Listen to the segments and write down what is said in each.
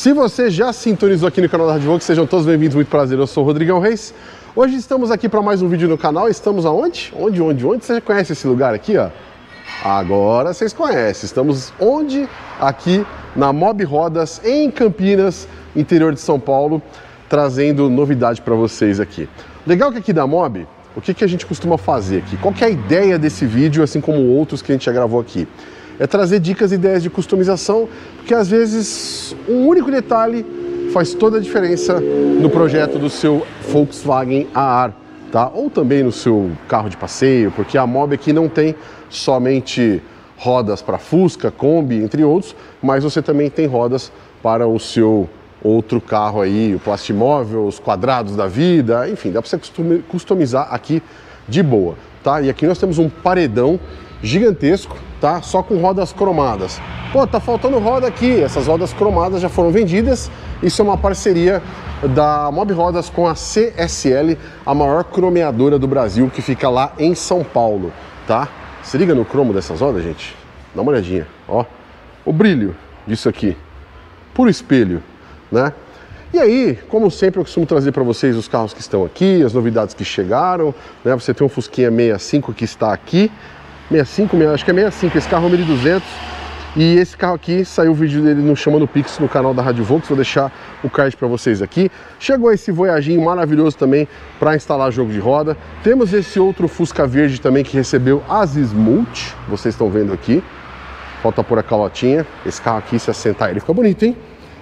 Se você já sintonizou aqui no canal da Radvox, sejam todos bem-vindos, muito prazer, eu sou o Rodrigão Reis. Hoje estamos aqui para mais um vídeo no canal, estamos aonde? Onde? Você já conhece esse lugar aqui, ó? Agora vocês conhecem, estamos onde? Aqui na Mob Rodas, em Campinas, interior de São Paulo, trazendo novidade para vocês aqui. Legal que aqui da Mob, o que a gente costuma fazer aqui? Qual que é a ideia desse vídeo, assim como outros que a gente já gravou aqui? É trazer dicas e ideias de customização, porque às vezes um único detalhe faz toda a diferença no projeto do seu Volkswagen Aar, tá? Ou também no seu carro de passeio, porque a Mob aqui não tem somente rodas para Fusca, Kombi, entre outros, mas você também tem rodas para o seu outro carro aí, o Plastimóvel, os quadrados da vida, enfim, dá para você customizar aqui de boa, tá? E aqui nós temos um paredão gigantesco, tá? Só com rodas cromadas. Pô, tá faltando roda aqui. Essas rodas cromadas já foram vendidas. Isso é uma parceria da Mob Rodas com a CSL, a maior cromeadora do Brasil, que fica lá em São Paulo, tá? Se liga no cromo dessas rodas, gente. Dá uma olhadinha, ó. O brilho disso aqui. Puro espelho, né? E aí, como sempre, eu costumo trazer para vocês os carros que estão aqui, as novidades que chegaram, né? Você tem um Fusquinha 65 que está aqui. 65, acho que é 65, esse carro é 1200. E esse carro aqui, saiu o vídeo dele no Chamando Pix no canal da Radvox, vou deixar o card para vocês aqui. Chegou esse Voyaginho maravilhoso também para instalar jogo de roda. Temos esse outro Fusca verde também que recebeu as Smooth, vocês estão vendo aqui. Falta pôr a calotinha, esse carro aqui, se assentar ele fica bonito, hein?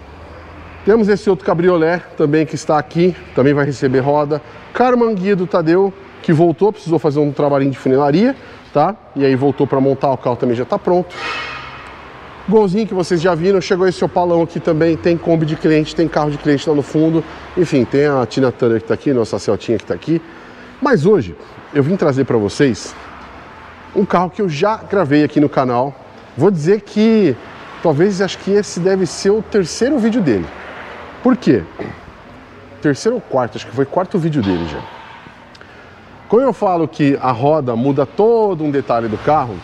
Temos esse outro cabriolé também que está aqui, também vai receber roda. Carmanguia do Tadeu, que voltou, precisou fazer um trabalhinho de funilaria, tá? E aí voltou para montar, o carro também já está pronto. Golzinho que vocês já viram, chegou esse Opalão aqui também, tem Kombi de cliente, tem carro de cliente lá no fundo. Enfim, tem a Tina Turner que está aqui, nossa Celtinha que está aqui. Mas hoje eu vim trazer para vocês um carro que eu já gravei aqui no canal. Vou dizer que talvez, acho que esse deve ser o terceiro vídeo dele. Por quê? Terceiro ou quarto, acho que foi o quarto vídeo dele já. Quando eu falo que a roda muda todo um detalhe do carro,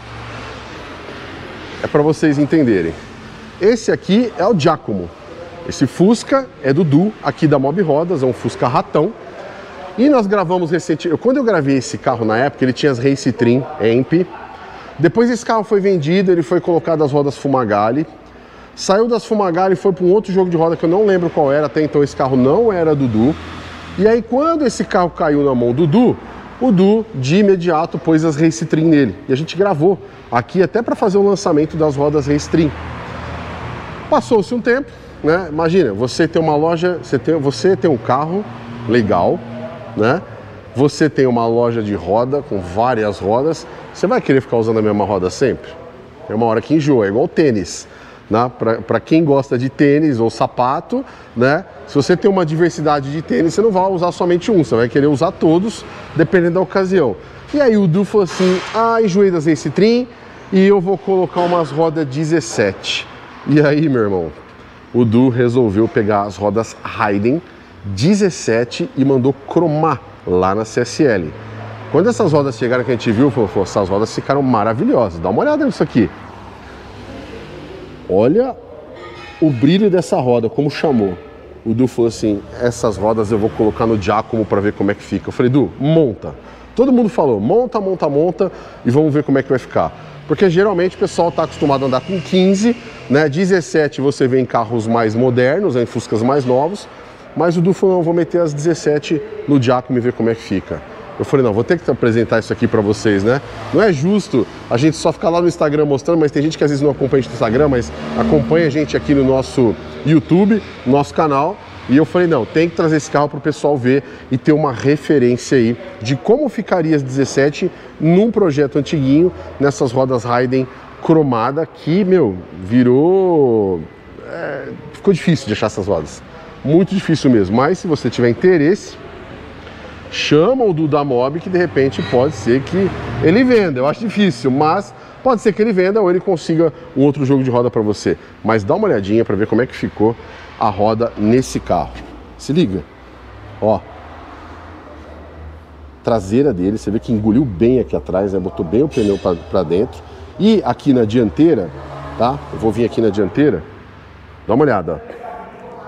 é para vocês entenderem. Esse aqui é o Giacomo. Esse Fusca é do Du, aqui da Mob Rodas, é um Fusca ratão. E nós gravamos recentemente, quando eu gravei esse carro na época, ele tinha as Race Trim EMP. Depois esse carro foi vendido, ele foi colocado as rodas Fumagalli. Saiu das Fumagalli e foi para um outro jogo de roda que eu não lembro qual era, até então esse carro não era do Du. E aí quando esse carro caiu na mão do Du, o Du de imediato pôs as Race Trim nele. E a gente gravou aqui até para fazer o lançamento das rodas Race Trim. Passou-se um tempo, né? Imagina, você tem uma loja, você tem um carro legal, né? Você tem uma loja de roda com várias rodas, você vai querer ficar usando a mesma roda sempre? É uma hora que enjoa, é igual tênis. Né? Para quem gosta de tênis ou sapato, né? Se você tem uma diversidade de tênis, você não vai usar somente um, você vai querer usar todos, dependendo da ocasião. E aí o Du falou assim, enjoei das Race Trim e eu vou colocar umas rodas 17. E aí, meu irmão, o Du resolveu pegar as rodas Hayden 17 e mandou cromar lá na CSL. Quando essas rodas chegaram, que a gente viu, falou, essas rodas ficaram maravilhosas, dá uma olhada nisso aqui. Olha o brilho dessa roda, como chamou. O Du falou assim, essas rodas eu vou colocar no Giacomo para ver como é que fica. Eu falei, Du, monta. Todo mundo falou, monta, monta, monta e vamos ver como é que vai ficar. Porque geralmente o pessoal está acostumado a andar com 15, né? 17 você vê em carros mais modernos, em Fuscas mais novos. Mas o Du falou, não, eu vou meter as 17 no Giacomo e ver como é que fica. Eu falei, não, vou ter que apresentar isso aqui para vocês, né? Não é justo a gente só ficar lá no Instagram mostrando, mas tem gente que às vezes não acompanha a gente no Instagram, mas acompanha a gente aqui no nosso YouTube, no nosso canal. E eu falei, não, tem que trazer esse carro para o pessoal ver e ter uma referência aí de como ficaria as 17 num projeto antiguinho, nessas rodas Hayden cromada, que, meu, virou... ficou difícil de achar essas rodas. Muito difícil mesmo, mas se você tiver interesse, chama o Du da Mob, que de repente pode ser que ele venda. Eu acho difícil, mas pode ser que ele venda ou ele consiga um outro jogo de roda para você. Mas dá uma olhadinha para ver como é que ficou a roda nesse carro. Se liga, ó. Traseira dele, você vê que engoliu bem aqui atrás, né? Botou bem o pneu para dentro. E aqui na dianteira, tá? Eu vou vir aqui na dianteira, dá uma olhada, ó.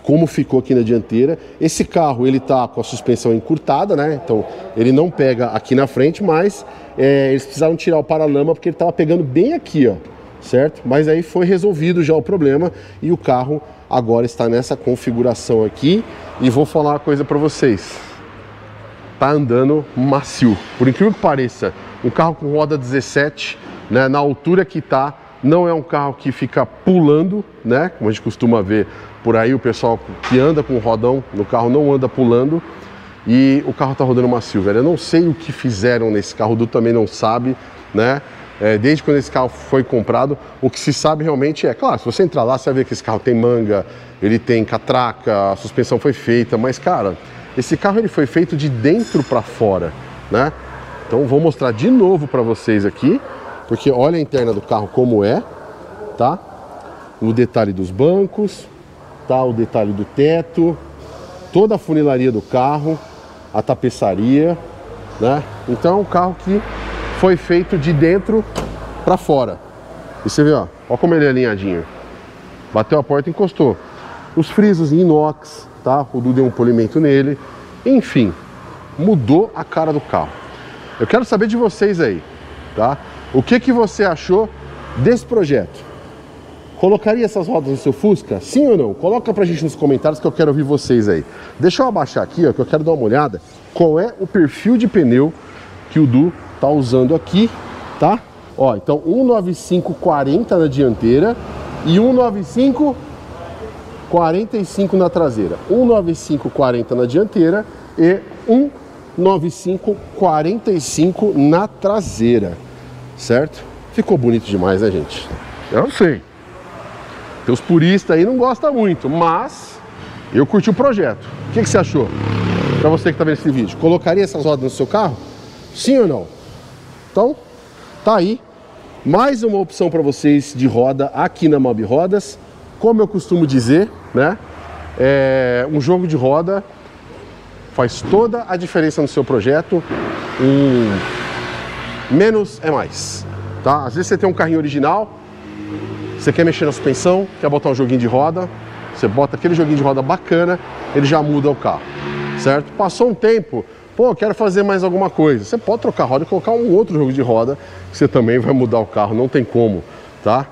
como ficou aqui na dianteira. Esse carro, ele tá com a suspensão encurtada, né? Então, ele não pega aqui na frente, mas eles precisaram tirar o paralama porque ele tava pegando bem aqui, ó, certo? Mas aí foi resolvido já o problema e o carro agora está nessa configuração aqui. E vou falar uma coisa para vocês. Tá andando macio. Por incrível que pareça, um carro com roda 17, né, na altura que tá, não é um carro que fica pulando, né? Como a gente costuma ver por aí, o pessoal que anda com rodão no carro não anda pulando. E o carro tá rodando macio, velho. Eu não sei o que fizeram nesse carro, o Du também não sabe, né? Desde quando esse carro foi comprado, o que se sabe realmente claro, se você entrar lá, você vai ver que esse carro tem manga, ele tem catraca, a suspensão foi feita, mas, cara, esse carro ele foi feito de dentro para fora, né? Então vou mostrar de novo para vocês aqui, porque olha a interna do carro como é, tá? O detalhe dos bancos, tá? O detalhe do teto, toda a funilaria do carro, a tapeçaria, né? Então é um carro que foi feito de dentro para fora. E você vê, ó como ele é alinhadinho. Bateu a porta, encostou. Os frisos em inox, tá? O Du deu um polimento nele. Enfim, mudou a cara do carro. Eu quero saber de vocês aí, tá? O que você achou desse projeto? Colocaria essas rodas no seu Fusca? Sim ou não? Coloca pra gente nos comentários que eu quero ouvir vocês aí. Deixa eu abaixar aqui, ó, que eu quero dar uma olhada qual é o perfil de pneu que o Du tá usando aqui, tá? Ó, então 195/40 na dianteira e 195/45 na traseira. 195/40 na dianteira e 195/45 na traseira, certo? Ficou bonito demais, né, gente? Eu sei. Tem os puristas aí não gostam muito, mas eu curti o projeto. O que você achou? Pra você que tá vendo esse vídeo, colocaria essas rodas no seu carro? Sim ou não? Então, tá aí mais uma opção para vocês de roda aqui na Mob Rodas. Como eu costumo dizer, né? Um jogo de roda faz toda a diferença no seu projeto. Menos é mais, tá? Às vezes você tem um carrinho original, você quer mexer na suspensão, quer botar um joguinho de roda, você bota aquele joguinho de roda bacana, ele já muda o carro, certo? Passou um tempo, pô, quero fazer mais alguma coisa. Você pode trocar a roda e colocar um outro jogo de roda, que você também vai mudar o carro, não tem como, tá?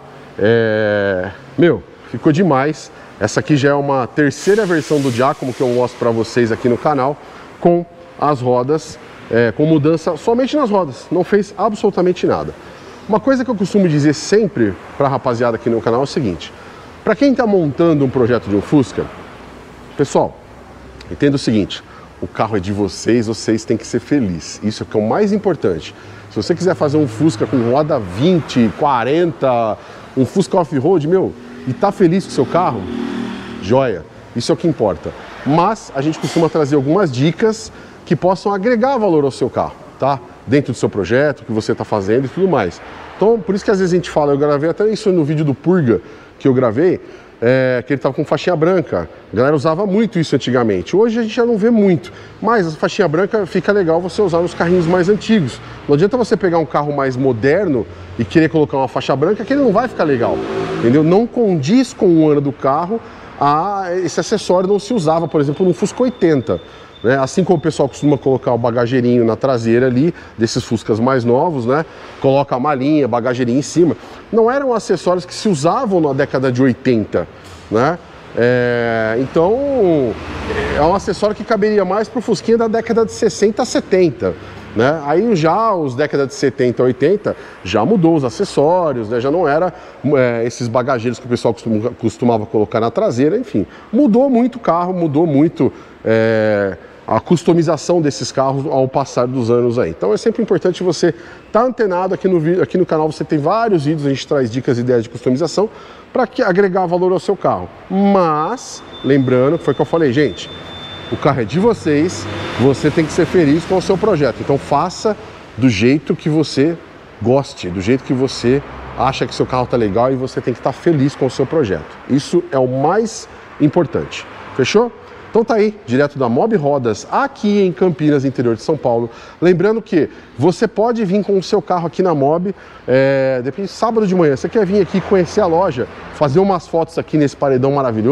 Meu, ficou demais. Essa aqui já é uma terceira versão do Giacomo que eu mostro para vocês aqui no canal, com as rodas, com mudança somente nas rodas, não fez absolutamente nada. Uma coisa que eu costumo dizer sempre para a rapaziada aqui no canal é o seguinte: para quem está montando um projeto de um Fusca, pessoal, entenda o seguinte: o carro é de vocês, vocês têm que ser felizes. Isso é o que é o mais importante. Se você quiser fazer um Fusca com roda 20, 40, um Fusca off-road, meu, e tá feliz com o seu carro, joia. Isso é o que importa. Mas a gente costuma trazer algumas dicas que possam agregar valor ao seu carro, tá? Dentro do seu projeto, que você está fazendo e tudo mais. Então, por isso que às vezes a gente fala, eu gravei até isso no vídeo do Purga que eu gravei, que ele estava com faixinha branca. A galera usava muito isso antigamente. Hoje a gente já não vê muito, mas a faixinha branca fica legal você usar nos carrinhos mais antigos. Não adianta você pegar um carro mais moderno e querer colocar uma faixa branca, que ele não vai ficar legal, entendeu? Não condiz com o ano do carro. Esse acessório não se usava, por exemplo, no Fusca 80. Né? Assim como o pessoal costuma colocar o bagageirinho na traseira ali, desses Fuscas mais novos, né? Coloca a malinha, bagageirinho em cima. Não eram acessórios que se usavam na década de 80, né? Então, é um acessório que caberia mais para o Fusquinha da década de 60 a 70. Né? Aí já os décadas de 70 a 80 já mudou os acessórios, né? Já não era esses bagageiros que o pessoal costumava colocar na traseira, enfim. Mudou muito o carro, mudou muito a customização desses carros ao passar dos anos aí. Então é sempre importante você estar antenado aqui no canal. Você tem vários vídeos, a gente traz dicas e ideias de customização para agregar valor ao seu carro. Mas, lembrando, foi o que eu falei, gente, o carro é de vocês, você tem que ser feliz com o seu projeto. Então faça do jeito que você goste, do jeito que você acha que seu carro está legal, e você tem que estar feliz com o seu projeto. Isso é o mais importante. Fechou? Então tá aí, direto da Mob Rodas, aqui em Campinas, interior de São Paulo. Lembrando que você pode vir com o seu carro aqui na Mob, depois sábado de manhã, você quer vir aqui conhecer a loja, fazer umas fotos aqui nesse paredão maravilhoso,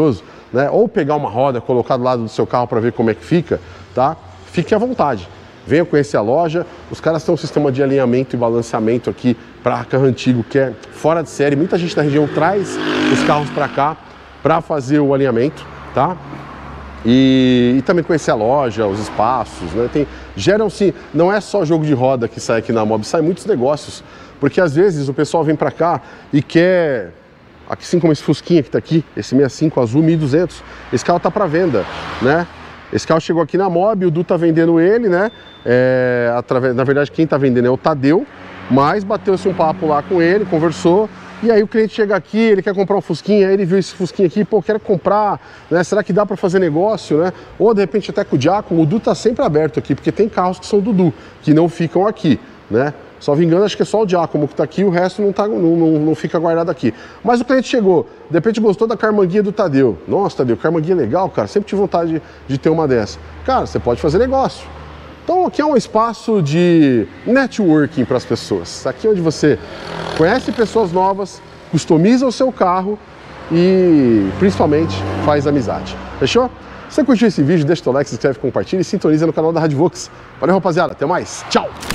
né? Ou pegar uma roda, colocar do lado do seu carro para ver como é que fica, tá? Fique à vontade. Venha conhecer a loja. Os caras têm um sistema de alinhamento e balanceamento aqui para carro antigo que é fora de série. Muita gente da região traz os carros para cá para fazer o alinhamento, tá? E também conhecer a loja, os espaços, né? Geram-se, não é só jogo de roda que sai aqui na Mob, sai muitos negócios. Porque às vezes o pessoal vem para cá e quer, assim como esse Fusquinha que está aqui, esse 65 azul 1200, esse carro está para venda, né? Esse carro chegou aqui na Mob, o Du tá vendendo ele, né? Na verdade, quem tá vendendo é o Tadeu, mas bateu-se um papo lá com ele, conversou, e aí o cliente chega aqui, ele quer comprar um Fusquinha, aí ele viu esse Fusquinha aqui, pô, quero comprar, né? Será que dá para fazer negócio, né? Ou de repente até com o Giacomo, o Du tá sempre aberto aqui, porque tem carros que são do Du, que não ficam aqui, né? Só me engano, acho que é só o Giacomo que está aqui, o resto não fica guardado aqui. Mas o cliente chegou, de repente gostou da carmanguia do Tadeu. Nossa, Tadeu, carmanguia legal, cara, sempre tive vontade de ter uma dessa. Cara, você pode fazer negócio. Então aqui é um espaço de networking para as pessoas. Aqui é onde você conhece pessoas novas, customiza o seu carro e principalmente faz amizade. Fechou? Se você curtiu esse vídeo, deixa o teu like, se inscreve, compartilha e sintoniza no canal da Radvox. Valeu, rapaziada, até mais. Tchau!